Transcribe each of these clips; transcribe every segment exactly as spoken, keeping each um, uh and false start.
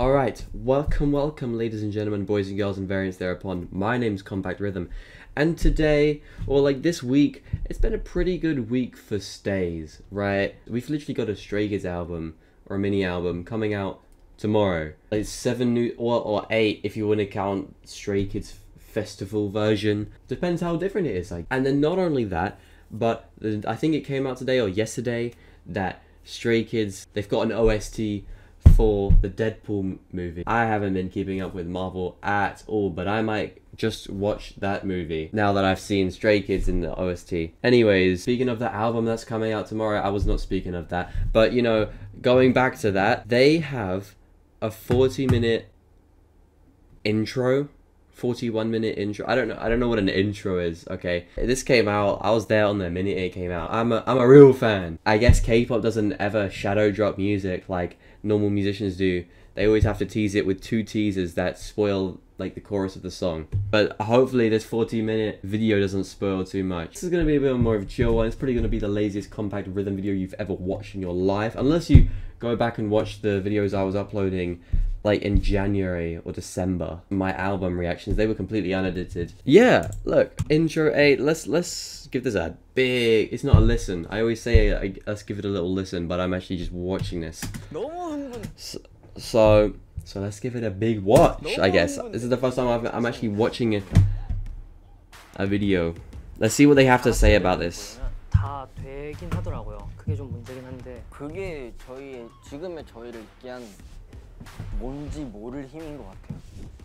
Alright, welcome, welcome ladies and gentlemen, boys and girls and variants thereupon. My name's Compact Rhythm, and today, or like this week, it's been a pretty good week for stays, right? We've literally got a Stray Kids album, or a mini album, coming out tomorrow. It's seven new, or, or eight if you want to count Stray Kids festival version. Depends how different it is. Like, and then not only that, but I think it came out today or yesterday that Stray Kids, they've got an O S T for the Deadpool movie. I haven't been keeping up with Marvel at all, but I might just watch that movie now that I've seen Stray Kids in the O S T. Anyways, speaking of the album that's coming out tomorrow, I was not speaking of that, but you know, going back to that, they have a forty minute intro, forty-one minute intro. I don't know. I don't know what an intro is. Okay, this came out. I was there on the minute it came out. I'm a I'm a real fan. I guess K-pop doesn't ever shadow drop music like normal musicians do. They always have to tease it with two teasers that spoil like the chorus of the song. But hopefully this forty minute video doesn't spoil too much. This is gonna be a bit more of a chill one. It's probably gonna be the laziest Compact Rhythm video you've ever watched in your life, unless you go back and watch the videos I was uploading like in January or December, my album reactions. They were completely unedited. Yeah, look, intro eight. Let's let's give this a big. It's not a listen. I always say I, let's give it a little listen, but I'm actually just watching this. So so, so let's give it a big watch. I guess this is the first time I've, I'm actually watching a, a video. Let's see what they have to say about this. 다 되긴 하더라고요. 그게 좀 문제긴 한데. 그게 저희의 지금의 저희를 있게 한 뭔지 모를 힘인 것 같아요.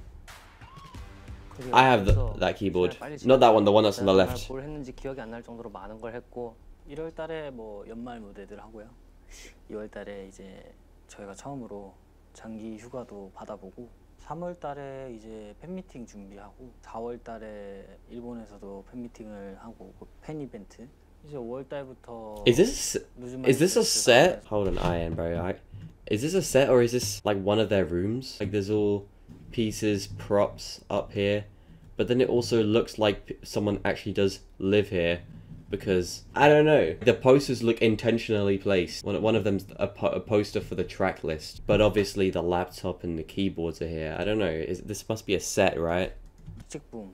I have the, that keyboard. Not that one, the one that's on the left. 뭘 했는지 기억이 안 날 정도로 많은 걸 했고 일월 달에 뭐 연말 무대들 하고요. 이월 달에 이제 저희가 처음으로 장기 휴가도 받아보고 삼월 달에 이제 팬미팅 준비하고 사월 달에 일본에서도 팬미팅을 하고 팬 이벤트 이제 오월 달부터 Is this is this a set? Hold on, I am bro. I, is this a set or is this like one of their rooms? Like there's all pieces, props up here, but then it also looks like someone actually does live here, because I don't know. The posters look intentionally placed. One one of them's a, po a poster for the track list, but obviously the laptop and the keyboards are here. I don't know. Is this must be a set, right? 칙칙붐.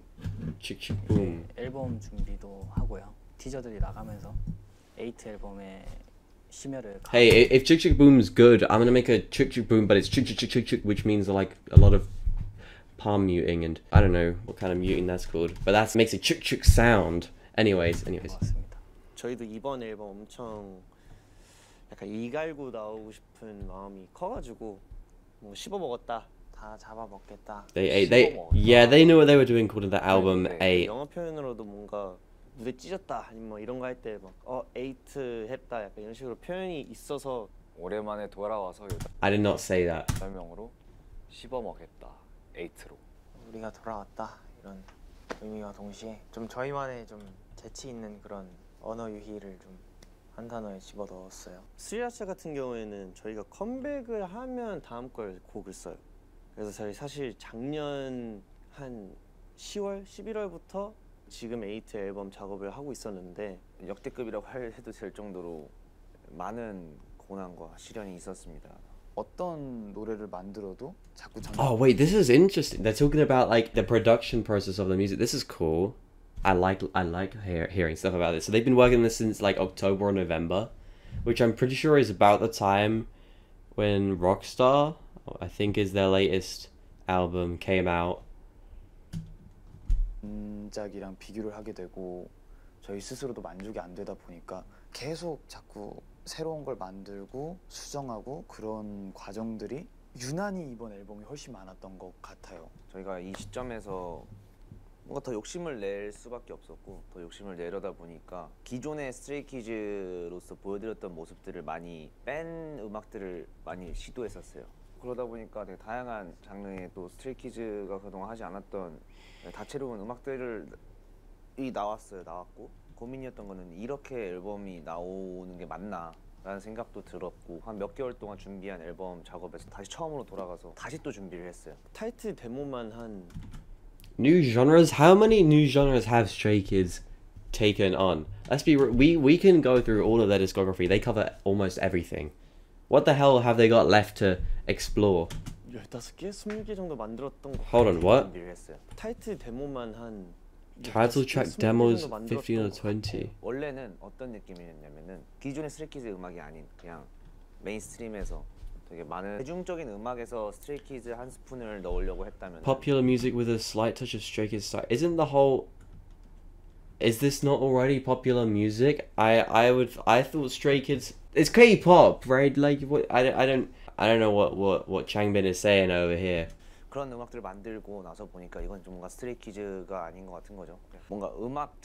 칙칙붐. 앨범 준비도 하고요. 티저들이 나가면서 에이트 앨범의 심혈을. Hey, if Chick Chick Boom's good, I'm gonna make a Chick Chick Boom, but it's Chick Chick Chick Chick Chick, which means like a lot of palm muting, and I don't know what kind of muting that's called, but that makes a Chick Chick sound. Anyways, anyways. 저희도 이번 앨범 엄청 약간 이갈고 나오고 싶은 마음이 커가지고 뭐 씹어 먹었다, 다 잡아 먹겠다. They ate. They yeah, they knew what they were doing. Calling the album eight. 영어 표현으로도 뭔가 무대 찢었다 아니면 뭐 이런 거 할 때 막 어 에이트 했다 약간 이런 식으로 표현이 있어서 오랜만에 돌아와서 I did not say that. 별명으로 씹어 먹겠다. 에이트로. 우리가 돌아왔다 이런 의미와 동시에 좀 저희만의 좀 재치 있는 그런 언어 유희를 좀 한 단어에 집어 넣었어요. 스리라차 같은 경우에는 저희가 컴백을 하면 다음 걸 곡을 써요. 그래서 저희 사실 작년 한 시월, 십일월부터 지금 에이트 앨범 작업을 하고 있었는데 역대급이라고 해도 될 정도로 많은 고난과 시련이 있었습니다. 어떤 노래를 만들어도 자꾸 장... Oh wait, this is interesting. They're talking about like the production process of the music. This is cool. I like I like hear, hearing stuff about this. So they've been working on this since like October or November, which I'm pretty sure is about the time when Rockstar, I think is their latest album, came out. 전작이랑 비교를 하게 되고 저희 스스로도 만족이 안 되다 보니까 계속 자꾸 새로운 걸 만들고 수정하고 그런 과정들이 유난히 이번 앨범이 훨씬 많았던 것 같아요. 저희가 이 시점에서 뭔가 더 욕심을 낼 수밖에 없었고 더 욕심을 내려다 보니까 기존의 스트레이키즈로서 보여드렸던 모습들을 많이 뺀 음악들을 많이 시도했었어요. 그러다 보니까 되게 다양한 장르의 또 스트레이키즈가 그동안 하지 않았던 다채로운 음악들이 나왔어요. 나왔고 고민이었던 거는 이렇게 앨범이 나오는 게 맞나 라는 생각도 들었고 한 몇 개월 동안 준비한 앨범 작업에서 다시 처음으로 돌아가서 다시 또 준비를 했어요. 타이틀 데모만 한 New genres? How many new genres have Stray Kids taken on? Let's be we we can go through all of their discography. They cover almost everything. What the hell have they got left to explore? 열다섯 개, 스물 개 정도 만들었던 거. Hold on, what? 준비를 했어요. 타이틀 데모만 한 Title 열다섯 개, track 스물 개 demos 정도 만들었던 fifteen or 것 twenty. 원래는 어떤 느낌이었냐면은 기존의 스트레이키즈 음악이 아닌 그냥 메인스트림에서 되게 많은 대중적인 음악에서 스트레이키즈 한 스푼을 넣으려고 했다면 Popular music with a slight touch of Stray Kids style. Isn't the whole... Is this not already popular music? I I would I thought Stray Kids... It's K-pop, right? Like what? I, I don't I don't know what what what Changbin is saying over here. 그런 음악들을 만들고 나서 보니까 이건 좀 뭔가 스트레이키즈가 아닌 것 같은 거죠. 뭔가 음악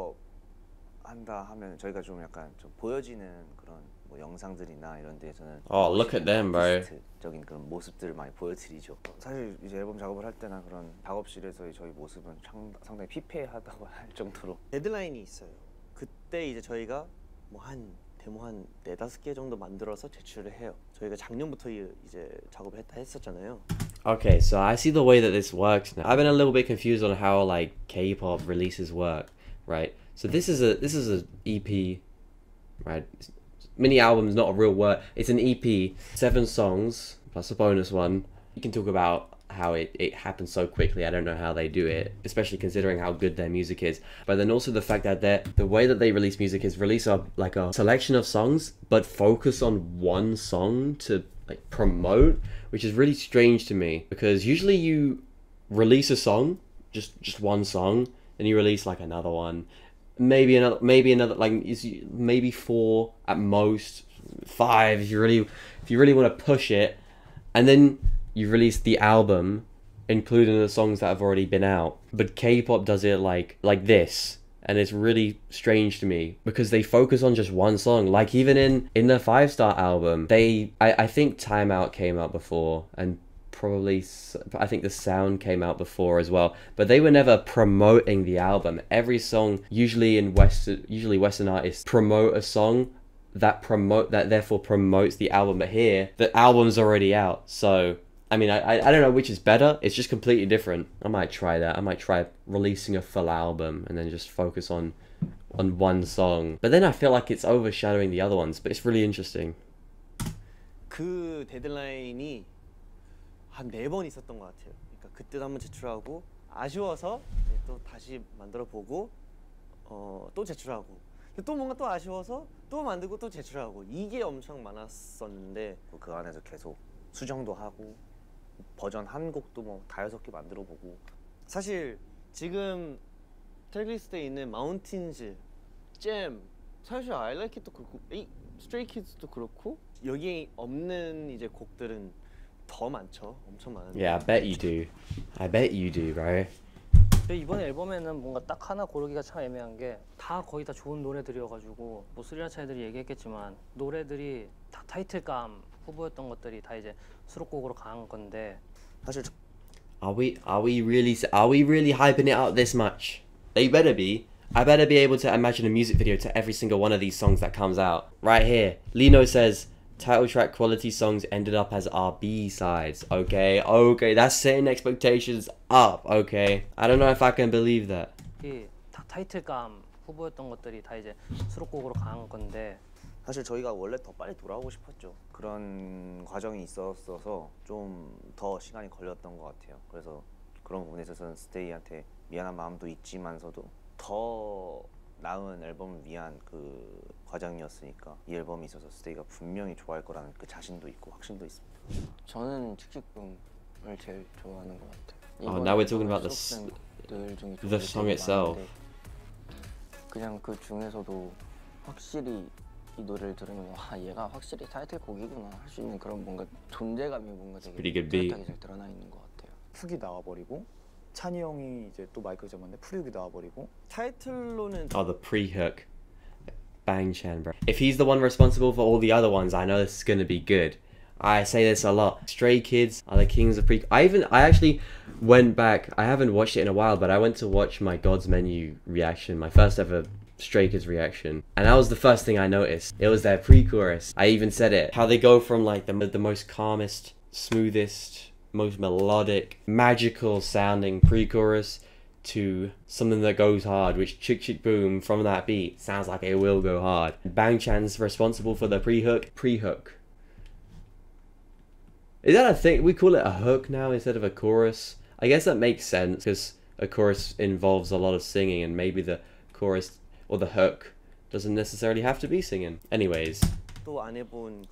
작업한다 하면 저희가 좀 약간 좀 보여지는 그런 뭐 영상들이나 이런 데에서는 Oh, look at them, bro. 적인 그런 모습들을 많이 보여드리죠. 사실 이제 앨범 작업을 할 때나 그런 작업실에서의 저희 모습은 상, 상당히 피폐하다고 할 정도로 데드라인이 있어요. 그때 이제 저희가 뭐 한 데모 한 네다섯 개 정도 만들어서 제출을 해요. 저희가 작년부터 이- 이제 작업을 했다 했었잖아요. Okay, so I see the way that this works now. I've been a little bit confused on how like K-pop releases work, right? So this is a this is a E P, right? Mini album's not a real word. It's an E P, seven songs plus a bonus one. You can talk about how it, it happens so quickly. I don't know how they do it, especially considering how good their music is. But then also the fact that they the way that they release music is release a like a selection of songs, but focus on one song to like promote, which is really strange to me because usually you release a song, just just one song, then you release like another one, maybe another, maybe another, like is maybe four at most, five if you really if you really want to push it, and then you release the album, including the songs that have already been out. But K-pop does it like like this, and it's really strange to me because they focus on just one song. Like even in in the Five Star album, they I I think Time Out came out before, and probably s- I think the Sound came out before as well. But they were never promoting the album. Every song, usually in West usually Western artists promote a song that promote that therefore promotes the album. But here, the album's already out, so. I mean, I, I I don't know which is better. It's just completely different. I might try that. I might try releasing a full album and then just focus on on one song. But then I feel like it's overshadowing the other ones. But it's really interesting. 그 데드라인이 한 네 번 있었던 것 같아요. 그러니까 그때도 한번 제출하고 아쉬워서 이제 또 다시 만들어 보고 어, 또 제출하고 근데 또 뭔가 또 아쉬워서 또 만들고 또 제출하고 이게 엄청 많았었는데 그 안에서 계속 수정도 하고 버전 한 곡도 뭐 다여섯 개 만들어 보고 사실 지금 트랙리스트에 있는 마운틴즈, 잼, 사실 I Like It도 그렇고 이 스트레이 키즈도 그렇고 여기에 없는 이제 곡들은 더 많죠. 엄청 많은데. Yeah, I bet you do. I bet you do, bro. 근데 이번 앨범에는 뭔가 딱 하나 고르기가 참 애매한 게 다 거의 다 좋은 노래들이어가지고 뭐 스리라차 애들이 얘기했겠지만 노래들이 다 타이틀감 후보였던 것들이 다 이제 수록곡으로 간 건데 사실 Are we are we really are we really hyping it up this much? They better be. I better be able to imagine a music video to every single one of these songs that comes out. Right here, Lino says title track quality songs ended up as our B-sides. Okay, okay, that's setting expectations up. Okay, I don't know if I can believe that. 이 다 타이틀감 후보였던 것들이 다 이제 수록곡으로 간 건데 사실 저희가 원래 더 빨리 돌아오고 싶었죠. 그런 과정이 있었어서 좀 더 시간이 걸렸던 것 같아요. 그래서 그런 부분에 있어서는 스테이한테 미안한 마음도 있지만서도 더 나은 앨범을 위한 그 과정이었으니까 이 앨범이 있어서 스테이가 분명히 좋아할 거라는 그 자신도 있고 확신도 있습니다. 저는 칙칙붐을 제일 좋아하는 것 같아요. Oh, now we're talking about the s- 들 중에 the song itself. 그냥 그 중에서도 확실히 이 노래를 들으면 와 얘가 확실히 타이틀곡이구나 할 수 있는 그런 뭔가 존재감이 뭔가 되게 pretty good beat. 뚜렷하게 잘 드러나 있는 것 같아요. 훅이 나와버리고 찬이 형이 이제 또 마이크 잡았는데 프리훅이 나와버리고 타이틀로는 Oh, the pre-hook. Bang Chan, bro. If he's the one responsible for all the other ones, I know this is gonna be good. I say this a lot. Stray Kids are the kings of pre. I even I actually went back. I haven't watched it in a while, but I went to watch my God's Menu reaction, my first ever Stray Kids reaction, and that was the first thing I noticed. It was their pre-chorus. I even said it. How they go from like the the most calmest, smoothest, most melodic, magical sounding pre-chorus to something that goes hard, which Chick Chick Boom from that beat sounds like it will go hard. Bang Chan's responsible for the pre-hook. Pre-hook. Is that a thing? We call it a hook now instead of a chorus. I guess that makes sense because a chorus involves a lot of singing, and maybe the chorus or the hook doesn't necessarily have to be singing. Anyways. 또 안 해본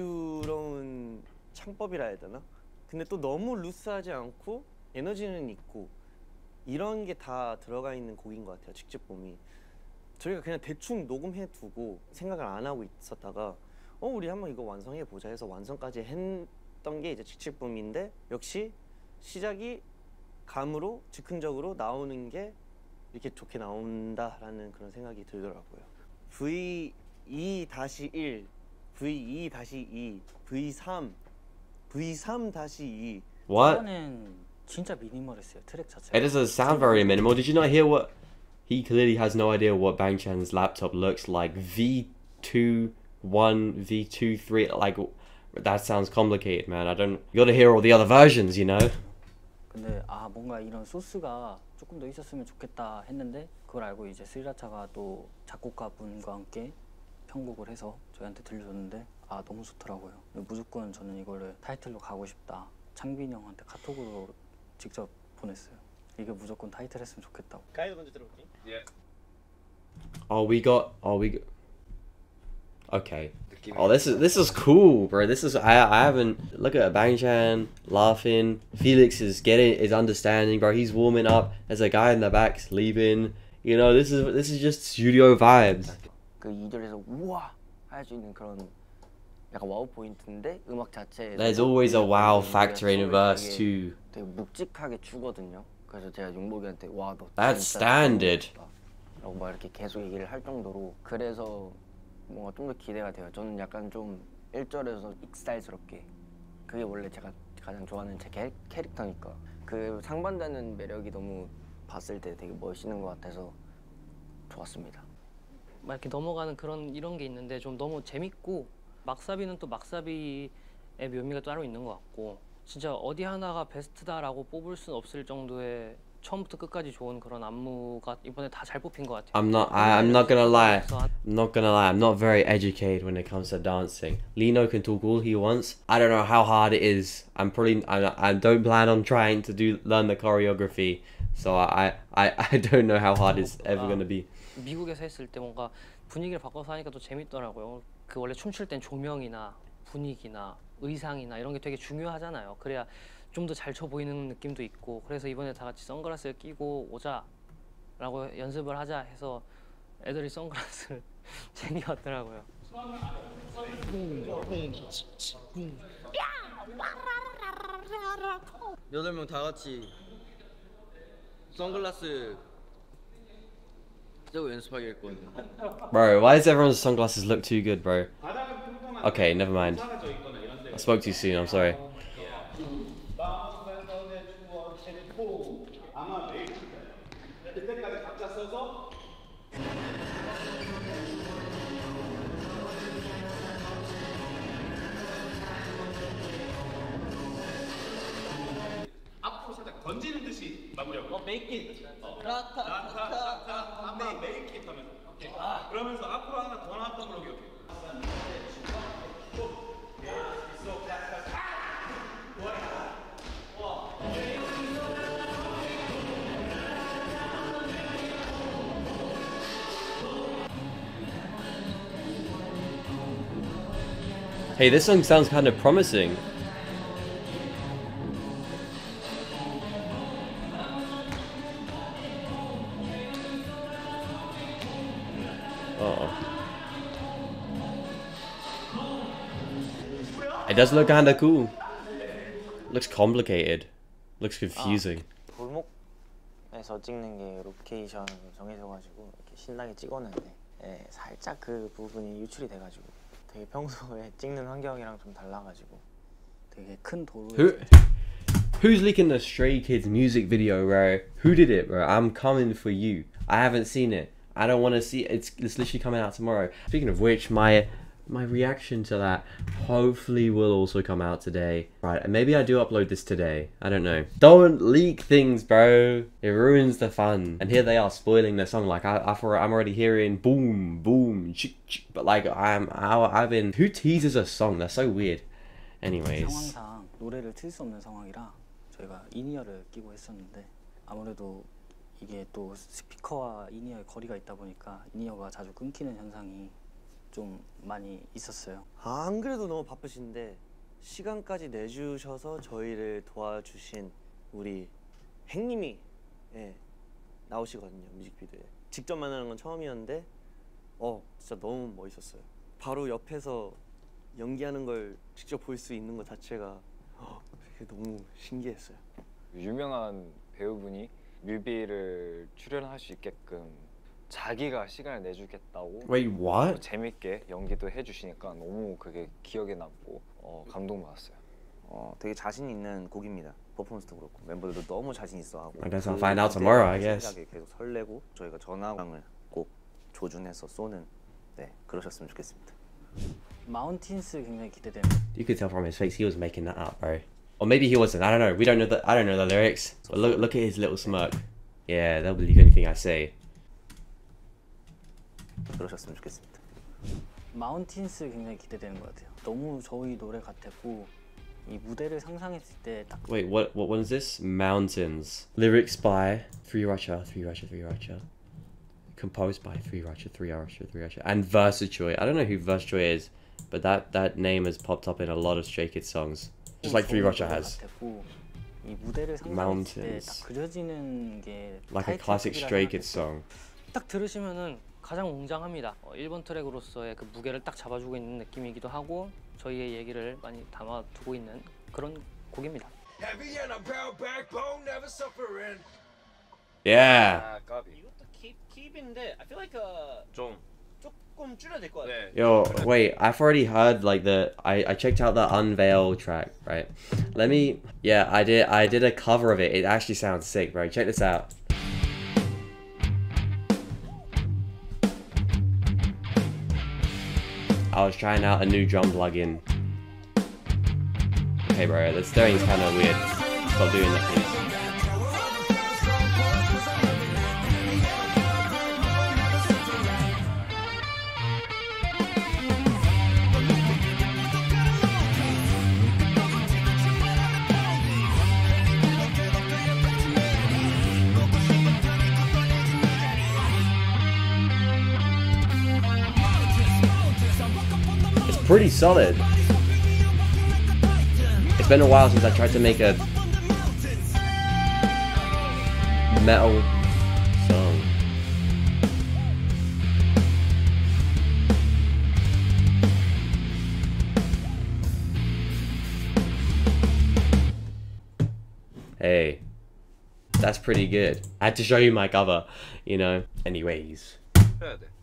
여유로운 창법이라 해야 되나? 근데 또 너무 루스하지 않고 에너지는 있고 이런 게 다 들어가 있는 곡인 것 같아요. 직집봄이. 저희가 그냥 대충 녹음해 두고 생각을 안 하고 있었다가 어 우리 한번 이거 완성해 보자 해서 완성까지 했던 게 이제 직집봄인데 역시 시작이 감으로 즉흥적으로 나오는 게 이렇게 좋게 나온다라는 그런 생각이 들더라고요. 브이 이 일, 브이 이 이, 브이 삼, 브이 삼 이. What? 이번엔 진짜 미니멀했어요. 트랙 자체가. It doesn't sound very minimal. Did you not hear what? He clearly has no idea what Bangchan's laptop looks like. V two one, V two three, like that sounds complicated, man. I don't. You gotta hear all the other versions, you know. 근데 아 뭔가 이런 소스가 조금 더 있었으면 좋겠다 했는데 그걸 알고 이제 스리라차가 또 작곡가 분과 함께 편곡을 해서 저희한테 들려줬는데 아 너무 좋더라고요. 무조건 저는 이거를 타이틀로 가고 싶다. 창빈이 형한테 카톡으로 직접 보냈어요. 이게 무조건 타이틀 했으면 좋겠다고. 가이드 먼저 들어볼게. 예. Oh, we got. Oh, we. Got, okay. Oh, this is this is cool, bro. This is I I haven't look at Bangchan laughing. Felix is getting is understanding, bro. He's warming up. There's a guy in the back sleeping. You know, this is this is just studio vibes. 그 이 절에서 우와 할 수 있는 그런 약간 와우 포인트인데 음악 자체에 There's always a wow factor in a verse too. 되게 묵직하게 주거든요. 그래서 제가 용복이한테 와 너 That's standard. 라고 막 이렇게 계속 얘기를 할 정도로 그래서 뭔가 좀 더 기대가 돼요. 저는 약간 좀 일 절에서 익살스럽게 그게 원래 제가 가장 좋아하는 제 캐, 캐릭터니까 그 상반되는 매력이 너무 봤을 때 되게 멋있는 것 같아서 좋았습니다. 막 이렇게 넘어가는 그런 이런 게 있는데 좀 너무 재밌고 막사비는 또 막사비의 묘미가 따로 있는 것 같고 진짜 어디 하나가 베스트다라고 뽑을 순 없을 정도의 처음부터 끝까지 좋은 그런 안무가 이번에 다 잘 뽑힌 것 같아요. I'm not. I, I'm not gonna lie. I'm not gonna lie. I'm not very educated when it comes to dancing. Lino can talk all he wants. I don't know how hard it is. I'm probably. I, I don't plan on trying to do learn the choreography. So I I I don't know how hard it's ever gonna be. 미국에서 했을 때 뭔가 분위기를 바꿔서 하니까 또 재밌더라고요. 그 원래 춤출 땐 조명이나 분위기나 의상이나 이런 게 되게 중요하잖아요. 그래야 좀 더 잘 춰 보이는 느낌도 있고 그래서 이번에 다 같이 선글라스를 끼고 오자라고 연습을 하자 해서 애들이 선글라스를 챙겨왔더라고요. 여덟 명 다 같이 선글라스 쓰고 연습하기로 했거든요. Bro, why does everyone's sunglasses look too good, bro? Okay, never mind. I spoke too soon. I'm sorry. 앞으로 살짝 던지는 듯이 마무리하고. 어, make it. 어. 라타타타타. 네, make it 하면서. 오케이. 아, 그러면서 앞으로 하나 더 나왔던 걸로 기억해. Hey, this song sounds kind of promising. Uh-oh. It does look kind of cool. Looks complicated. Looks confusing. 골목에서 찍는 게 로케이션을 정해져가지고 이렇게 신나게 찍었는데 예, 살짝 그 부분이 유출이 돼가지고 되게 평소에 찍는 환경이랑 좀 달라가지고 되게 큰 도로에 Who, who's leaking the Stray Kids music video, bro? Who did it, bro? I'm coming for you. I haven't seen it. I don't want to see it. It's, it's literally coming out tomorrow. Speaking of which, my my reaction to that hopefully will also come out today. Right, and maybe I do upload this today. I don't know. Don't leak things, bro. It ruins the fun. And here they are spoiling the song. Like I, I I'm already hearing boom, boom, chick, chick. But like I'm, I, I've been. Who teases a song? That's so weird. Anyways. 상황상 노래를 틀 수 없는 상황이라 저희가 인이어를 끼고 했었는데 아무래도 이게 또 스피커와 인이어의 거리가 있다 보니까 인이어가 자주 끊기는 현상이 좀 많이 있었어요. 아, 안 그래도 너무 바쁘신데 시간까지 내주셔서 저희를 도와주신 우리 행님이 예, 나오시거든요, 뮤직비디오에. 직접 만나는 건 처음이었는데 어 진짜 너무 멋있었어요. 바로 옆에서 연기하는 걸 직접 볼 수 있는 것 자체가 어, 너무 신기했어요. 유명한 배우분이 뮤비를 출연할 수 있게끔 자기가 시간을 내주겠다고 Wait, what? 재밌게 연기도 해주시니까 너무 그게 기억에 남고 어, 감동받았어요. 어, 되게 자신 있는 곡입니다. 퍼포먼스도 그렇고 멤버들도 너무 자신 있어 하고. I guess I'll find out tomorrow, I guess. 생각에 계속 설레고 저희가 전화광을 꼭 조준해서 쏘는 네 그러셨으면 좋겠습니다. 마운틴스 굉장히 기대돼요. You could tell from his face he was making that up, bro. Or maybe he wasn't. I don't know. We don't know the. I don't know the lyrics. But look, look at his little smirk. Yeah, they'll believe anything I say. 그러셨으면 좋겠습니다. 마운틴스 굉장히 기대되는 것 같아요. 너무 저희 노래 같았고 이 무대를 상상했을 때 딱 Wait, what? What one is this? Mountains. Lyrics by Three Russia, Three Russia, Three Russia. Composed by Three Russia, Three Russia, Three Russia, and Versachoy. I don't know who Versachoy is, but that that name has popped up in a lot of Stray Kids songs, just like Three Russia has. 같았고 이 무대를 상상했을 때 Mountains. 딱 그려지는 게 Like a classic Stray Kids song. 딱 들으시면은 가장 웅장합니다. 어, 일 번 트랙으로서의 그 무게를 딱 잡아주고 있는 느낌이기도 하고 저희의 얘기를 많이 담아두고 있는 그런 곡입니다. Yeah. 아 까비. 이것도 킵 킵인데 I feel like uh, 좀 조금 줄여야 될 것 같아. 네. Yo, wait, I've already heard like the I, I checked out the Unveil track, right? Let me yeah, I did I did a cover of it. It actually sounds sick, bro. Check this out. I was trying out a new drum plugin. Okay, bro, the stirring's kind of weird. Stop doing that, please. Pretty solid. It's been a while since I tried to make a metal song. Hey, that's pretty good. I had to show you my cover, you know. Anyways. 해야 돼.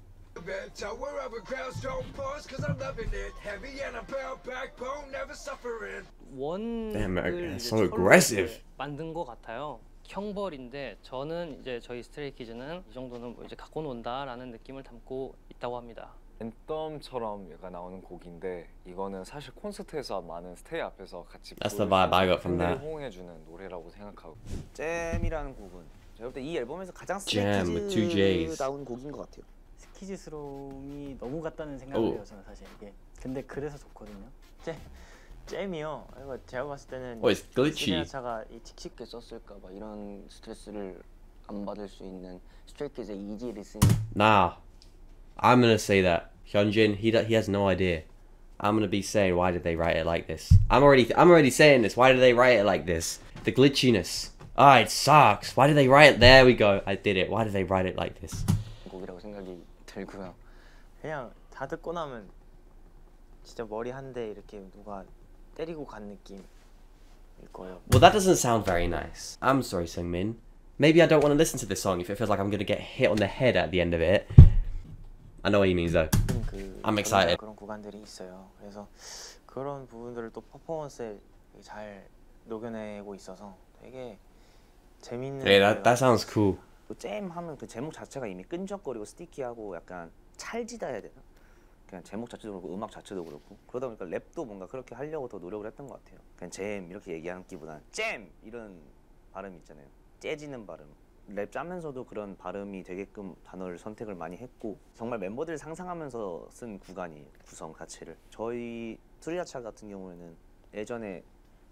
Damn, 원을 it's 이제 so 철로 aggressive. 이제 만든 것 같아요. 형벌인데 저는 이제 저희 스트레이키즈는 이 정도는 뭐 이제 갖고 논다라는 느낌을 담고 있다고 합니다. 앤썸처럼 약간 나오는 곡인데 이거는 사실 콘서트에서 많은 스테이 앞에서 같이 That's the vibe I got from that. 호응해주는 노래라고 생각하고. 잼이라는 곡은 제가 볼 때 이 앨범에서 가장 Jam with two J's. 스테이키즈다운 곡인 것 같아요. 스키즈스러움이 너무 같다는 생각을 오. 해요 저는 사실 이게. 근데 그래서 좋거든요. 잼, 잼이요. 이거 제가 봤을 때는 Oh, it's glitchy. 스리라차가 이 틱 쉽게 썼을까 봐 이런 스트레스를 안 받을 수 있는 스트레이키즈의 이지 리스닝. Nah, I'm gonna say that Hyunjin, he do- he has no idea. I'm gonna be saying, why did they write it like this? I'm already I'm already saying this. Why did they write it like this? The glitchiness. Ah, it sucks. Why did they write it? There we go. I did it. Why did they write it like this? 곡이라고 생각이 들고요. 그냥 다 듣고 나면 진짜 머리 한 대 이렇게 누가 때리고 간 느낌일 거예요. Well, that doesn't sound very nice. I'm sorry, Seungmin. Maybe I don't want to listen to this song if it feels like I'm gonna get hit on the head at the end of it. I know what he means though. 그 I'm excited. 그런 구간들이 있어요. 그래서 그런 부분들을 또 퍼포먼스에 잘 녹여내고 있어서 되게 재밌는. Yeah, that that sounds cool. 잼 하면 그 제목 자체가 이미 끈적거리고 스티키하고 약간 찰지다 해야 되나? 그냥 제목 자체도 그렇고 음악 자체도 그렇고 그러다 보니까 랩도 뭔가 그렇게 하려고 더 노력을 했던 것 같아요. 그냥 잼 이렇게 얘기하기보다는 잼 이런 발음 있잖아요. 째지는 발음. 랩 짜면서도 그런 발음이 되게끔 단어를 선택을 많이 했고 정말 멤버들을 상상하면서 쓴 구간이 구성 자체를. 저희 스리라차 같은 경우에는 예전에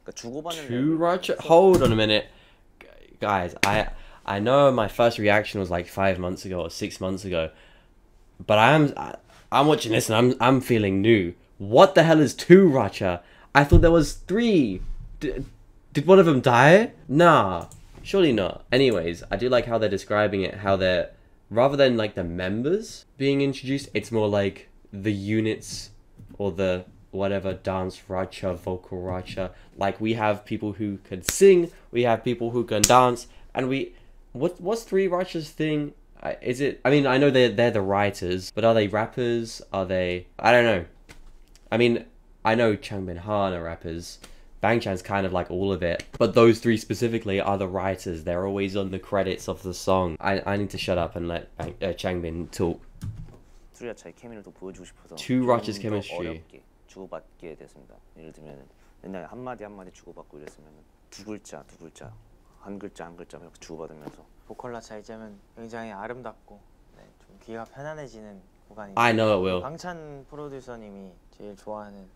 그러니까 주고받는 Two 랩을 Racha? 써- Hold on a minute. G- Guys, I I know my first reaction was like five months ago or six months ago. But I'm I, I'm watching this and I'm I'm feeling new. What the hell is two Racha? I thought there was three. D- did one of them die? Nah, surely not. Anyways, I do like how they're describing it, how they're, rather than like the members being introduced, it's more like the units or the whatever, dance Racha, vocal Racha. Like we have people who can sing, we have people who can dance, and we what what's three Racha's thing? I- Is it? I mean, I know they're they're the writers, but are they rappers? Are they? I don't know. I mean, I know Changbin Han are rappers. Bangchan's kind of like all of it, but those three specifically are the writers. They're always on the credits of the song. I I need to shut up and let Bang, uh, Changbin talk. 투리 아차의 케미를 또 보여주고 싶어서 Two 좀 Racha's 더 chemistry. 어렵게 주고받게 됐습니다. 예를 들면 옛날에 한 마디 한 마디 주고받고 이랬으면 두 글자 두 글자 한 글자 한 글자 이렇게 주고받으면서 보컬라차 이제는 굉장히 아름답고 네, 좀 귀가 편안해지는 구간이. I know it will. 방찬 프로듀서님이 제일 좋아하는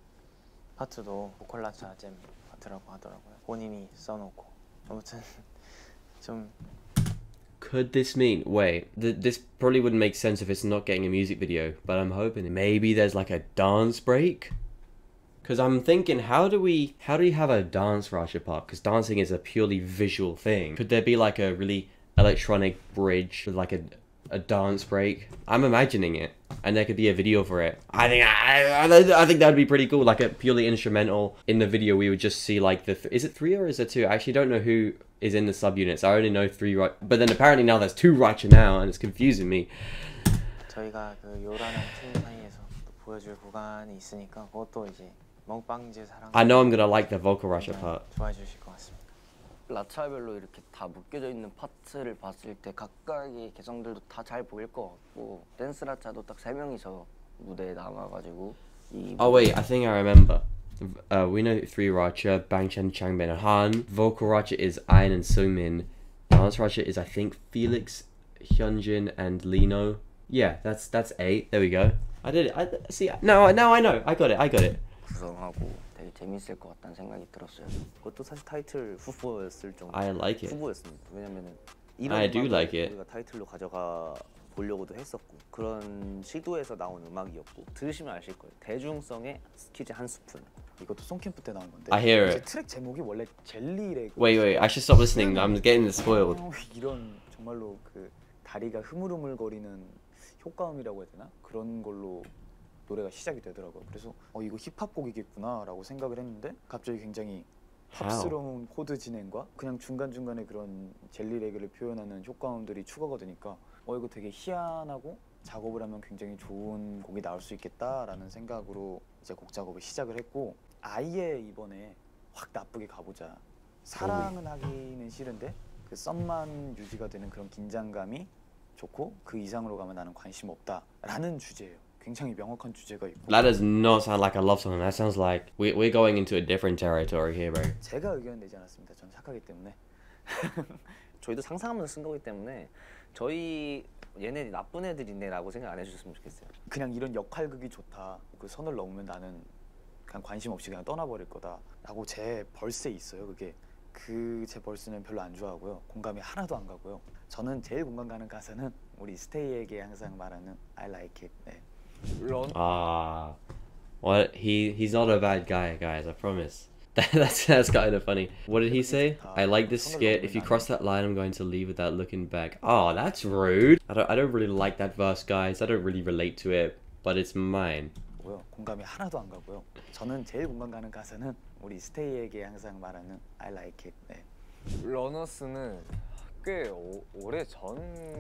파트도 보컬라차 잼 파트라고 하더라고요. 본인이 써놓고 아무튼 좀. Could this mean, wait, th this probably wouldn't make sense if it's not getting a music video, but I'm hoping maybe there's like a dance break? Because I'm thinking, how do we, how do you have a dance Racha part? Because dancing is a purely visual thing. Could there be like a really electronic bridge with like a, a dance break? I'm imagining it, and there could be a video for it. I think, I, I, I think that'd be pretty cool, like a purely instrumental. In the video, we would just see like the, th is it three or is it two? I actually don't know who is in the subunits. I only know three, right? But then apparently now there's two Racha now, and it's confusing me. 저희가 그 요라는 팀 사이에서 또 보여줄 구간이 있으니까 그것도 이제 먹방즈 사랑. I know I'm gonna like the vocal Racha part. 좋아해 주실 것 같습니다. 라차별로 이렇게 다 묶여져 있는 파트를 봤을 때 각각의 개성들도 다 잘 보일 것 같고 댄스 라차도 딱 세 명이서 무대에 남아가지고 이 Oh wait, I think I remember. Uh, we know three Racha, Bangchan, Changbin, and Han. Vocal Racha is Ayn and Sungmin. Dance Racha is I think Felix, Hyunjin, and Lino. Yeah, that's that's eight. There we go. I did it. I see. Now now I know. I got it. I got it. 구성하고 되게 재밌을 것 같다는 생각이 들었어요. 그것도 사실 타이틀 후보였을 정도. I like it. 후보였습니다. 왜냐면은 이런 I do 음악을 like it. 우리가 타이틀로 가져가 보려고도 했었고 그런 시도에서 나온 음악이었고 들으시면 아실 거예요. 대중성의 스키즈 한 스푼. 이것도 송캠프 때 나온 건데. I hear 이제 it. 트랙 제목이 원래 젤리레그. Wait, wait. I should stop listening. I'm getting spoiled. 이런 정말로 그 다리가 흐물흐물거리는 효과음이라고 해야 되나? 그런 걸로 노래가 시작이 되더라고요. 그래서 어 이거 힙합 곡이겠구나라고 생각을 했는데 갑자기 굉장히 팝스러운 코드 진행과 그냥 중간중간에 그런 젤리레그를 표현하는 효과음들이 추가가 되니까 어 이거 되게 희한하고 작업을 하면 굉장히 좋은 곡이 나올 수 있겠다라는 생각으로 이제 곡 작업을 시작을 했고 아예 이번에 확 나쁘게 가보자. 사랑은 하기는 싫은데 그 썸만 유지가 되는 그런 긴장감이 좋고 그 이상으로 가면 나는 관심 없다라는 주제예요. 굉장히 명확한 주제가 있고. That does not sound like a love song. That sounds like we we're going into a different territory here, bro. 제가 의견 내지 않았습니다. 전 착하기 때문에. 저희도 상상하면서 쓴 거기 때문에 저희 얘네 나쁜 애들이네라고 생각 안 해주셨으면 좋겠어요. 그냥 이런 역할극이 좋다. 그 선을 넘으면 나는 그냥 관심 없이 그냥 떠나버릴 거다라고 제 벌스에 있어요. 그게 그 제 벌스는 별로 안 좋아하고요. 공감이 하나도 안 가고요. 저는 제일 공감 가는 가사는 우리 스테이에게 항상 말하는 I like it. 네. Ah, what he he's not a bad guy, guys. I promise. that's that's kind of funny. What did he say? I like this skit. If you cross that line, I'm going to leave without looking back. Oh, that's rude. I don't I don't really like that verse, guys. I don't really relate to it, but it's mine. 고요. 공감이 하나도 안 가고요. 저는 제일 공감 가는 가사는 우리 스테이에게 항상 말하는 I like it. 네. 러너스는 꽤 오, 오래 전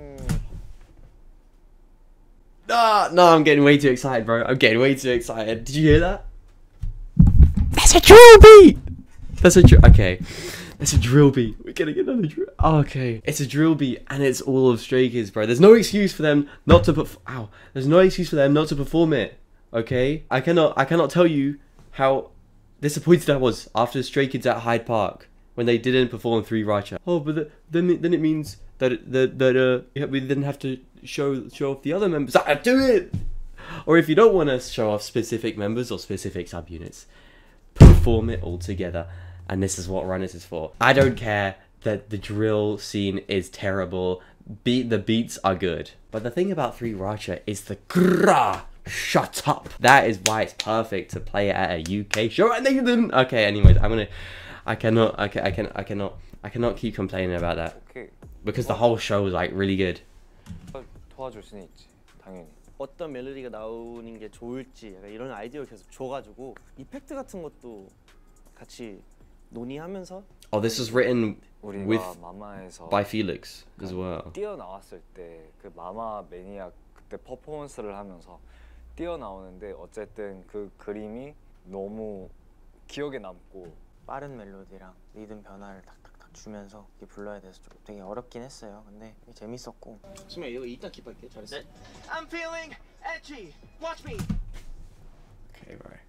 Ah, no, I'm getting way too excited, bro. I'm getting way too excited. Did you hear that? That's a drill beat. That's a drill. Okay, that's a drill beat. We're gonna get another drill. Okay, it's a drill beat, and it's all of Stray Kids, bro. There's no excuse for them not to perf- Ow. There's no excuse for them not to perform it. Okay, I cannot. I cannot tell you how disappointed I was after Stray Kids at Hyde Park when they didn't perform Three Racha. Oh, but the, then it, then it means that it, that that uh yeah, we didn't have to show show off the other members. I do it. Or if you don't want to show off specific members or specific subunits, perform it all together. and this is what Runners is for. I don't care that the drill scene is terrible. Beat the beats are good, but the thing about Three Racha is the grrrah. Shut up. That is why it's perfect to play it at a U K show, and they didn't. Okay, anyways, I'm gonna. I cannot. I can. I can. I cannot. I cannot keep complaining about that. 오케이. Because the whole show was like really good. 도와줄 수는 있지, 당연히. 어떤 멜로디가 나오는 게 좋을지 약간 이런 아이디어를 계속 줘가지고 이펙트 같은 것도 같이 논의하면서. Oh, this was written 우리가 with 마마에서 by Felix as well. 뛰어나왔을 때 그 마마 매니악 그때 퍼포먼스를 하면서 뛰어나오는데 어쨌든 그 그림이 너무 기억에 남고 빠른 멜로디랑 리듬 변화를 탁탁탁 주면서 이렇게 불러야 돼서 좀 되게 어렵긴 했어요. 근데 재밌었고. 수면 이거 이따 킵할게. 잘했어. 네. I'm feeling edgy. Watch me. Okay, right.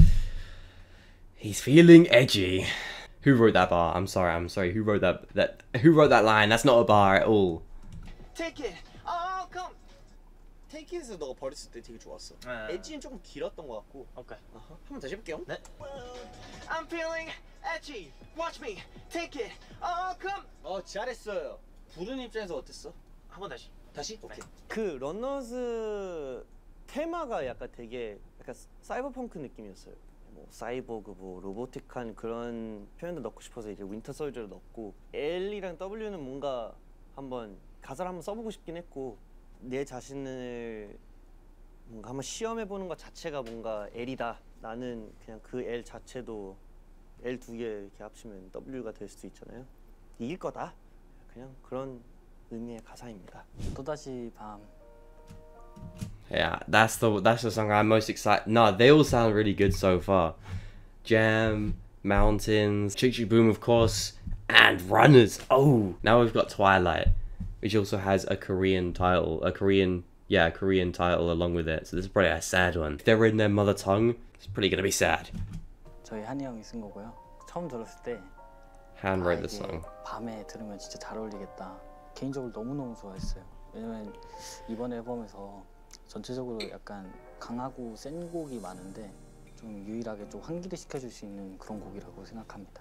He's feeling edgy. Who wrote that bar? I'm sorry. I'm sorry. Who wrote that? That who wrote that line? That's not a bar at all. Take it. Oh, come. 테이키에서 너가 버렸을 때 되게 좋았어. 네. 엣지는 조금 길었던 것 같고. 오케이. 어허. 한번 다시 해볼게요. 네. I'm feeling edgy. Watch me. Take it. Oh, come. 어 잘했어요. 부른 입장에서 어땠어? 한번 다시. 다시? 오케이. 그 러너즈 테마가 약간 되게 약간 사이버펑크 느낌이었어요. 뭐 사이보그 뭐 로보틱한 그런 표현도 넣고 싶어서 이제 윈터 솔저를 넣었고 L이랑 W는 뭔가 한번 가사를 한번 써보고 싶긴 했고 내 자신을 뭔가 한번 시험해보는 것 자체가 뭔가 L이다. 나는 그냥 그 L 자체도 L 두 개 이렇게 합치면 W가 될 수도 있잖아요. 이길 거다. 그냥 그런 의미의 가사입니다. 또다시 밤. Yeah, that's the that's the song I'm most excited. No, they all sound really good so far. Jam, Mountains, Chick Chick Boom, of course, and Runners. Oh, now we've got Twilight, which also has a Korean title, a Korean, yeah, a Korean title along with it. So this is probably a sad one. If they're in their mother tongue, it's probably gonna be sad. 저희 한이 형이 쓴 거고요. 처음 들었을 때 Han 아, wrote the 이게 song. 밤에 들으면 진짜 잘 어울리겠다. 개인적으로 너무너무 좋아했어요. 왜냐면 이번 앨범에서 전체적으로 약간 강하고 센 곡이 많은데 좀 유일하게 좀 환기를 시켜줄 수 있는 그런 곡이라고 생각합니다.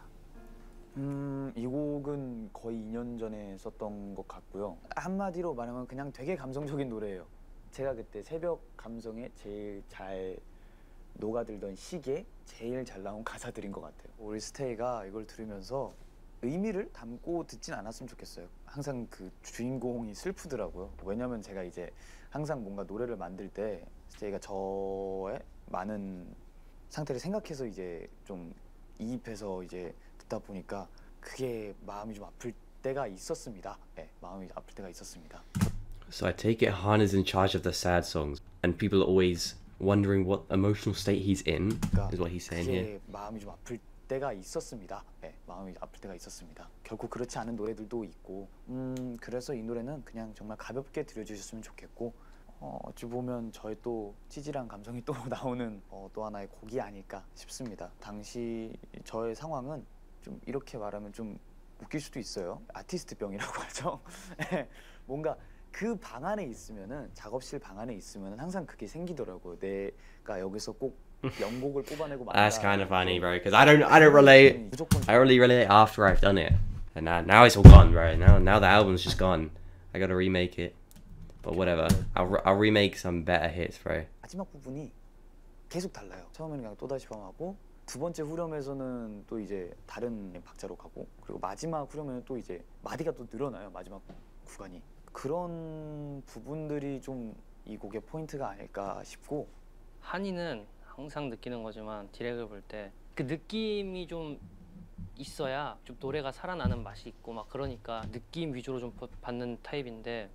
음, 이 곡은 거의 이 년 전에 썼던 것 같고요. 한마디로 말하면 그냥 되게 감성적인 노래예요. 제가 그때 새벽 감성에 제일 잘 녹아들던 시기에 제일 잘 나온 가사들인 것 같아요. 올스테이가 이걸 들으면서 의미를 담고 듣진 않았으면 좋겠어요. 항상 그 주인공이 슬프더라고요. 왜냐면 제가 이제 항상 뭔가 노래를 만들 때 스테이가 저의 많은 상태를 생각해서 이제 좀 이입해서 이제 듣다 보니까 그게 마음이 좀 아플 때가 있었습니다. 네, 마음이 아플 때가 있었습니다. So I take it Han is in charge of the sad songs, and people are always wondering what emotional state he's in. Is what he's saying here. 마음이 좀 아플 때가 있었습니다. 네, 마음이 아플 때가 있었습니다. 결코 그렇지 않은 노래들도 있고, 음 그래서 이 노래는 그냥 정말 가볍게 들려주셨으면 좋겠고, 어, 어찌 보면 저의 또 찌질한 감성이 또 나오는 어, 또 하나의 곡이 아닐까 싶습니다. 당시 저의 상황은 좀 이렇게 말하면 좀 웃길 수도 있어요. 아티스트 병이라고 하죠. 뭔가 그 방 안에 있으면은 작업실 방 안에 있으면은 항상 그게 생기더라고요. 내가 여기서 꼭 영곡을 뽑아내고 말다. That's kind of funny, bro. Because I don't, I don't relate. I only relate after I've done it, and now, now it's all gone, bro. Now, now the album's just gone. I gotta remake it, but whatever. I'll, I'll remake some better hits, bro. 마지막 부분이 계속 달라요. 처음에는 그냥 또다시 밤하고 두 번째 후렴에서는 또 이제 다른 박자로 가고 그리고 마지막 후렴에는 또 이제 마디가 또 늘어나요. 마지막 구간이. 그런 부분들이 좀 이 곡의 포인트가 아닐까 싶고 한이는 항상 느끼는 거지만 디렉을 볼 때 그 느낌이 좀 있어야 좀 노래가 살아나는 맛이 있고 막 그러니까 느낌 위주로 좀 받는 타입인데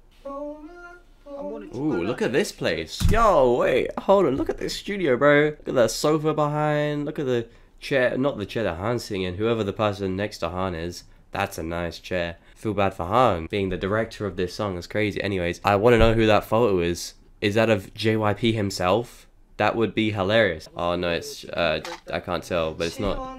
Ooh, look at this place. Yo, wait, hold on, look at this studio, bro. Look at that sofa behind, look at the chair, not the chair that Han's sitting in, whoever the person next to Han is. That's a nice chair. Feel bad for Han being the director of this song. It's crazy. Anyways, I want to know who that photo is. Is that of J Y P himself? That would be hilarious. Oh no, it's uh, I can't tell, but it's not.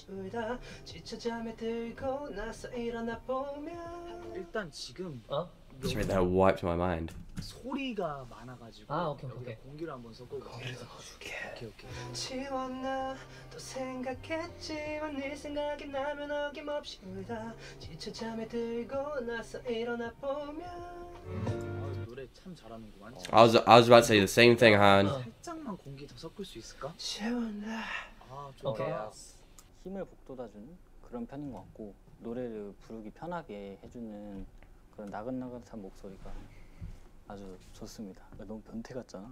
일단 지금 어? Sorry, that wiped my mind. 소리가 많아가지고 아, 오케이, 여기다 오케이. 공기를 한번 섞어볼게요. 오케이 오케이. 지웠나 또 생각했지만 네 생각이 나면 어김없이 울다 지쳐 잠에 들고 나서 일어나 보면 아, 노래 참 잘하는구만. I was I was about to say the same thing, Han. 살짝만 공기 더 섞을 수 있을까? 지웠나 아 좋아. 오케이. 힘을 북돋아주는 그런 편인 것 같고 노래를 부르기 편하게 해주는 그런 나긋나긋한 목소리가 아주 좋습니다. 너무 변태 같잖아.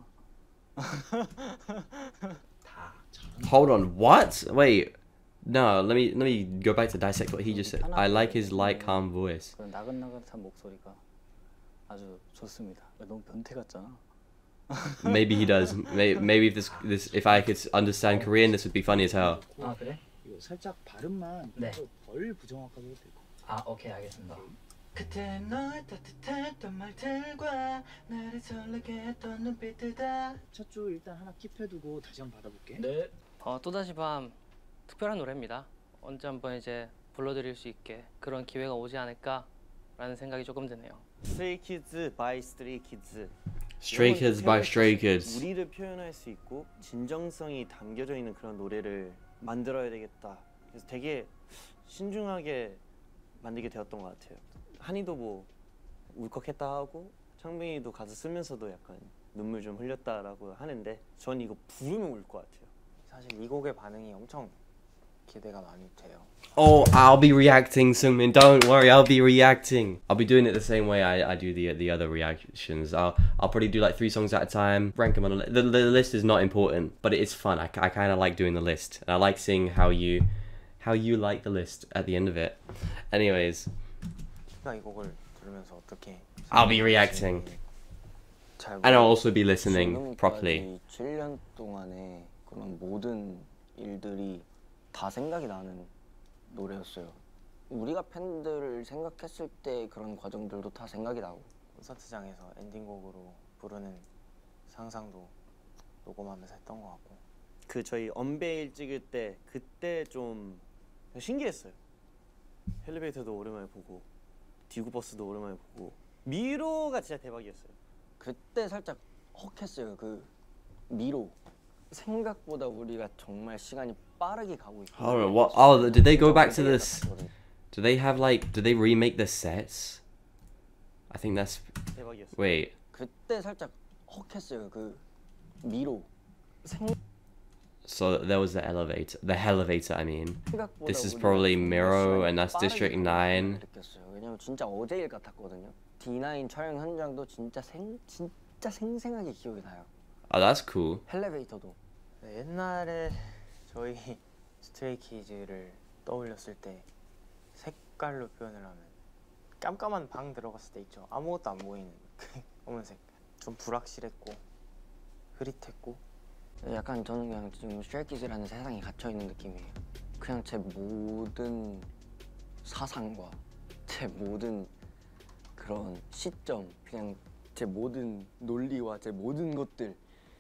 다 잘하는. Hold on, what? Wait, no. Let me let me go back to dissect what he just said. I like his light, calm voice. 그런 나긋나긋한 목소리가 아주 좋습니다. 너무 변태 같잖아. Maybe he does. Maybe, maybe if this this if I could understand Korean, this would be funny as hell. 아 그래? 이거 살짝 발음만 네. 덜 부정확하게 해도 되고. 아 오케이 알겠습니다. 그때 너의 따뜻했던 말들과 나를 설레게 했던 눈빛들 다 첫 줄 일단 하나 킵해두고 다시 한번 받아볼게. 네. 어, 또다시 밤 특별한 노래입니다. 언제 한번 이제 불러드릴 수 있게 그런 기회가 오지 않을까라는 생각이 조금 드네요. Stray Kids by Stray Kids. Stray Kids by Stray Kids. 우리를 표현할 수 있고 진정성이 담겨져 있는 그런 노래를 만들어야 되겠다. 그래서 되게 신중하게 만들게 되었던 것 같아요. 한이도 뭐 울컥했다 하고 창빈이도 가사 쓰면서도 약간 눈물 좀 흘렸다라고 하는데 전 이거 부르면 울 것 같아요. 사실 이 곡의 반응이 엄청 기대가 많이 돼요. Oh, I'll be reacting, Sungmin. Don't worry, I'll be reacting. I'll be doing it the same way I, I do the the other reactions. I'll I'll probably do like three songs at a time. Rank them on a li- the the list is not important, but it is fun. I, I kind of like doing the list, and I like seeing how you how you like the list at the end of it. Anyways, 제가 이 곡을 들으면서 어떻게 I'll be reacting, 잘 and I'll also be listening 지금까지 properly. 칠 년 동안의 그런 모든 일들이 다 생각이 나는 노래였어요. 우리가 팬들을 생각했을 때 그런 과정들도 다 생각이 나고 콘서트장에서 엔딩곡으로 부르는 상상도 녹음하면서 했던 것 같고 그 저희 언베일 찍을 때 그때 좀 신기했어요. 엘리베이터도 오랜만에 보고 디구버스도 오랜만에 보고 미로가 진짜 대박이었어요. 그때 살짝 헉했어요. 그 미로 생각보다 우리가 정말 시간이 빠르게 가고 있고. Hold on, what? Oh, did they go back to this? Do they have like? Do they remake the sets? I think that's. 대박이었어요. Wait. 그때 살짝 헉했어요. 그 미로 생 So there was the elevator, the elevator. I mean, 생각보다 this is 우리가 probably 정말 Miro, 시간이 and that's 빠르게 District 가고 있다는 Nine. 걸 느꼈어요. 왜냐면 진짜 어제 일 같았거든요. 디 나인 촬영 현장도 진짜 생 진짜 생생하게 기억이 나요. Oh, that's cool. 엘리베이터도. 네, 옛날에 저희 스트레이키즈를 떠올렸을 때 색깔로 표현을 하면 깜깜한 방 들어갔을 때 있죠. 아무것도 안 보이는 그 검은색. 좀 불확실했고 흐릿했고 약간 저는 그냥 지금 스트레이키즈라는 세상에 갇혀 있는 느낌이에요. 그냥 제 모든 사상과 제 모든 그런 시점, 그냥 제 모든 논리와 제 모든 것들을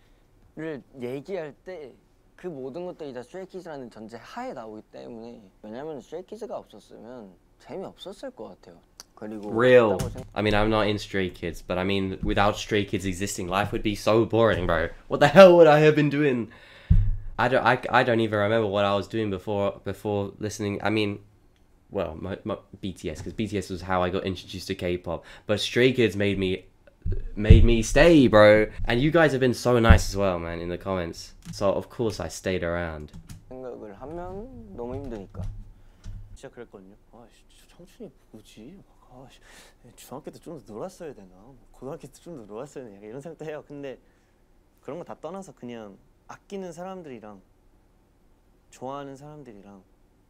얘기할 때 그 모든 것들이 다 스트레이키즈라는 전제 하에 나오기 때문에 왜냐면 스트레이키즈가 없었으면 재미없었을 것 같아요. 그리고 Real. 그렇다고 생각- I mean, I'm not in Stray Kids, but I mean, without Stray Kids existing, life would be so boring, bro. What the hell would I have been doing? I don't. I, I don't even remember what I was doing before before listening. I mean, well, my, my B T S, because B T S was how I got introduced to K-pop. But Stray Kids made me made me stay, bro. And you guys have been so nice as well, man, in the comments. So of course I stayed around. 생각을 하면 너무 힘드니까. 진짜 그랬거든요. 아, 씨, 청춘이 뭐지? 아, 씨, 중학교 때 좀 더 놀았어야 되나? 고등학교 때 좀 더 놀았어야 되나? 약간 이런 생각도 해요. 근데 그런 거 다 떠나서 그냥 아끼는 사람들이랑 좋아하는 사람들이랑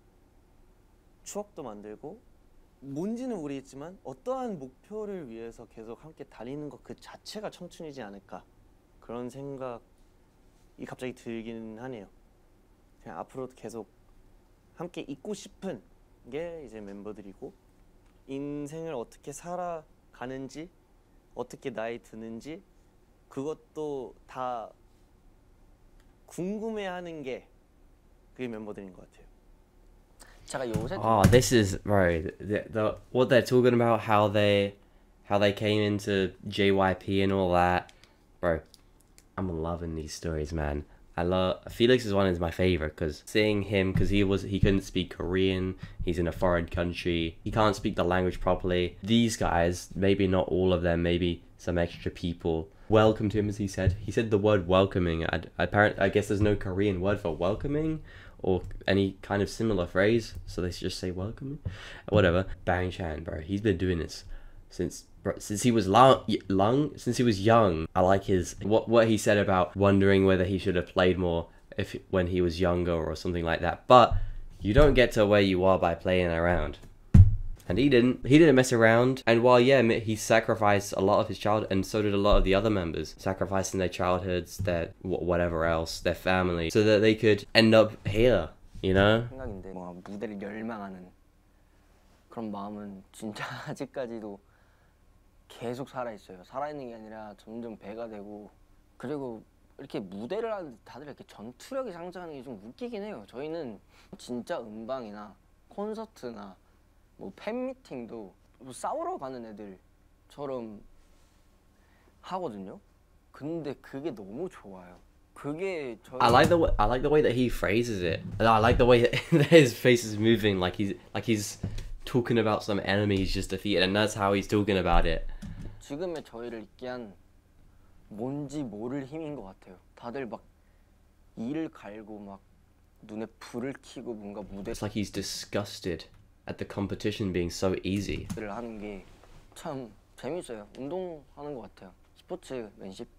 추억도 만들고 뭔지는 모르겠지만 어떠한 목표를 위해서 계속 함께 달리는 것 그 자체가 청춘이지 않을까 그런 생각이 갑자기 들긴 하네요. 그냥 앞으로도 계속 함께 있고 싶은 게 이제 멤버들이고 인생을 어떻게 살아가는지 어떻게 나이 드는지 그것도 다 궁금해하는 게 그게 멤버들인 것 같아요. 제가 요새 Oh, this is bro. The, the what they're talking about, how they, how they came into J Y P and all that. Bro, I'm loving these stories, man. I love Felix's one is my favorite because seeing him, because he was he couldn't speak Korean, he's in a foreign country, he can't speak the language properly. These guys, maybe not all of them, maybe some extra people welcomed him, as he said. He said the word welcoming. I apparently I guess there's no Korean word for welcoming or any kind of similar phrase, so they should just say welcoming, whatever. Bang Chan, bro, he's been doing this since. Since he was long, long, since he was young. I like his what what he said about wondering whether he should have played more if when he was younger or something like that. But you don't get to where you are by playing around, and he didn't. He didn't mess around. And while yeah, he sacrificed a lot of his childhood, and so did a lot of the other members, sacrificing their childhoods, their whatever else, their family, so that they could end up here. You know. 생각인데 뭐 무대를 열망하는 그런 마음은 진짜 아직까지도. 계속 살아있어요. 살아있는 게 아니라 점점 배가 되고 그리고 이렇게 무대를 하는데 다들 이렇게 전투력이 상승하는 게 좀 웃기긴 해요. 저희는 진짜 음방이나 콘서트나 뭐 팬미팅도 뭐 싸우러 가는 애들처럼 하거든요. 근데 그게 너무 좋아요. 그게 저희 I like the way, I like the way that he phrases it. I like the way that his face is moving, like he's like he's talking about some enemy he's just defeated, and that's how he's talking about it. 지금의 저희를 있게 한 뭔지 모를 힘인 것 같아요. 다들 막 이를 갈고 막 눈에 불을 켜고 뭔가 무대. It's like he's disgusted at the competition being so easy. 를 하는 게 참 재밌어요. 운동하는 것 같아요. 스포츠맨십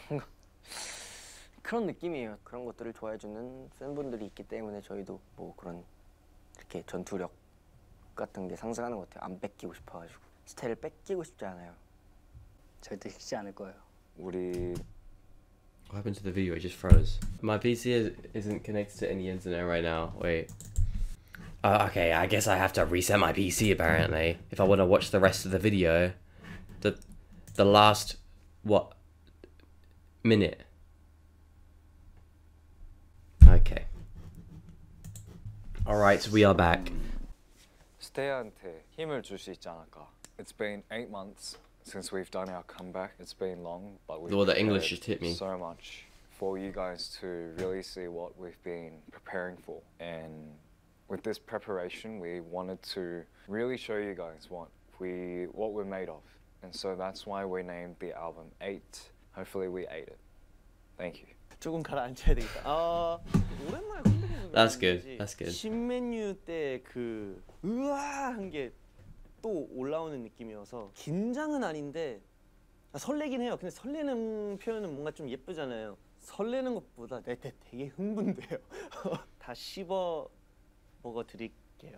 그런 느낌이에요. 그런 것들을 좋아해주는 팬분들이 있기 때문에 저희도 뭐 그런 이렇게 전투력 같은 게 상승하는 것 같아요. 안 뺏기고 싶어가지고 스타일을 뺏기고 싶지 않아요. 절대 식지 않을 거예요. 우리 What happened to the video? It just froze. My P C is, isn't connected to any internet right now. Wait. Uh, okay, I guess I have to reset my P C apparently if I want to watch the rest of the video. The the last what minute? Okay. All right, so we are back. 스테이한테 힘을 줄 수 있지 않을까. It's been eight months since we've done our comeback. It's been long, but we've well, the English just hit me so much for you guys to really see what we've been preparing for. And with this preparation, we wanted to really show you guys what we what we're made of. And so that's why we named the album Eight. Hopefully, we ate it. Thank you. 조금 가라앉혀야 되겠다. 아 오랜만에 컴백해서 That's good. That's good. 신메뉴 때 그 으아 한 게 또 올라오는 느낌이어서 긴장은 아닌데 아, 설레긴 해요. 근데 설레는 표현은 뭔가 좀 예쁘잖아요. 설레는 것보다 내 때 되게 흥분돼요. 다 씹어 먹어 드릴게요.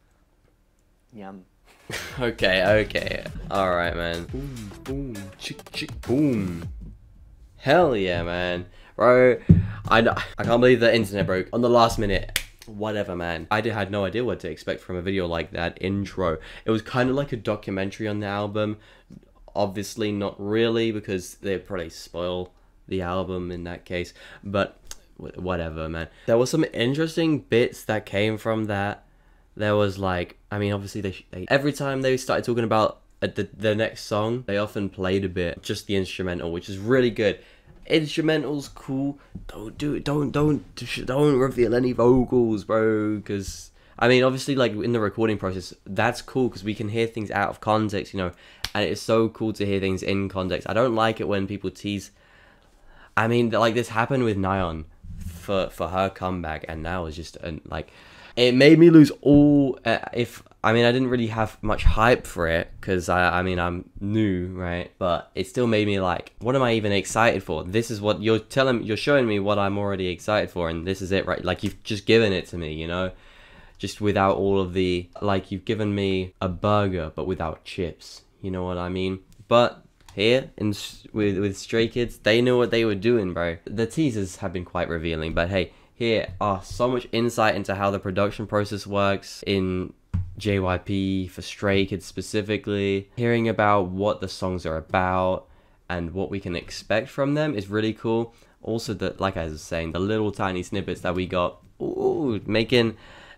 냠. Okay, okay. All right, man. Boom, boom, chick, chick, boom. Hell yeah, man. Bro, I, I can't believe the internet broke on the last minute. Whatever, man. I did, had no idea what to expect from a video like that intro. It was kind of like a documentary on the album. Obviously not really, because they'd probably spoil the album in that case. But whatever, man. There were some interesting bits that came from that. There was like, I mean, obviously they, they every time they started talking about uh, the, the next song, they often played a bit, just the instrumental, which is really good. Instrumental's cool. Don't do it. Don't don't don't reveal any vocals, bro. Because I mean, obviously, like in the recording process, that's cool because we can hear things out of context, you know. And it's so cool to hear things in context. I don't like it when people tease. I mean, like this happened with Nayeon for for her comeback, and now it's just an, like it made me lose all. Uh, if I mean, I didn't really have much hype for it because I, I mean, I'm new, right? But it still made me like, what am I even excited for? This is what you're telling, you're showing me what I'm already excited for, and this is it, right? Like you've just given it to me, you know, just without all of the, like you've given me a burger but without chips. You know what I mean? But here in with with Stray Kids, they knew what they were doing, bro. The teasers have been quite revealing, but hey, here are so much insight into how the production process works in J Y P, for Stray Kids specifically. Hearing about what the songs are about and what we can expect from them is really cool. Also, the like I was saying, the little tiny snippets that we got, ooh, making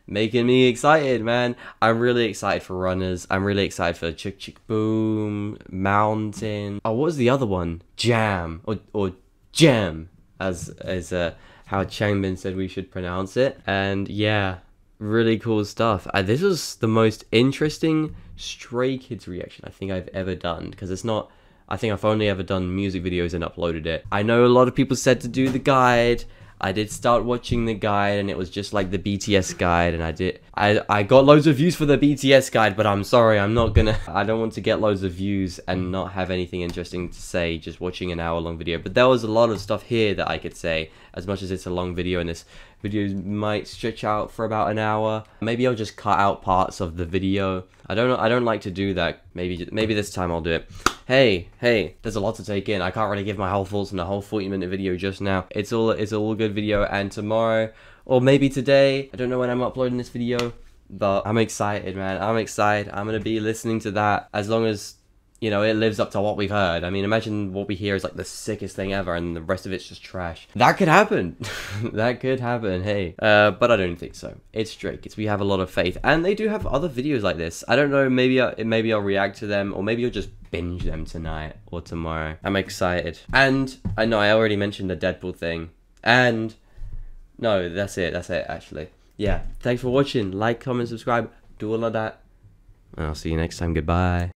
making me excited, man. I'm really excited for Runners. I'm really excited for Chick Chick Boom, Mountain. Oh, what was the other one? Jam or or Jam, as as uh, how Changbin said we should pronounce it. And yeah, really cool stuff. Uh, this was the most interesting Stray Kids reaction I think I've ever done, because it's not. I think I've only ever done music videos and uploaded it. I know a lot of people said to do the guide. I did start watching the guide, and it was just like the B T S guide, and I did I, I got loads of views for the B T S guide, but I'm sorry, I'm not gonna I don't want to get loads of views and not have anything interesting to say just watching an hour long video. But there was a lot of stuff here that I could say, as much as it's a long video, and this video might stretch out for about an hour. Maybe I'll just cut out parts of the video. I don't know, I don't like to do that. Maybe maybe this time I'll do it. Hey, hey, there's a lot to take in. I can't really give my whole thoughts in a whole forty minute video just now. It's all it's all a good video, and tomorrow, or maybe today, I don't know when I'm uploading this video, but I'm excited, man. I'm excited. I'm gonna be listening to that as long as, you know, it lives up to what we've heard. I mean, imagine what we hear is like the sickest thing ever, and the rest of it's just trash. That could happen. That could happen, hey. Uh, but I don't think so. It's Stray Kids. We have a lot of faith. And they do have other videos like this. I don't know, maybe, I, maybe I'll react to them, or maybe I'll just binge them tonight or tomorrow. I'm excited. And I know I already mentioned the Deadpool thing. And no, that's it. That's it, actually. Yeah, thanks for watching. Like, comment, subscribe. Do all of that. And I'll see you next time. Goodbye.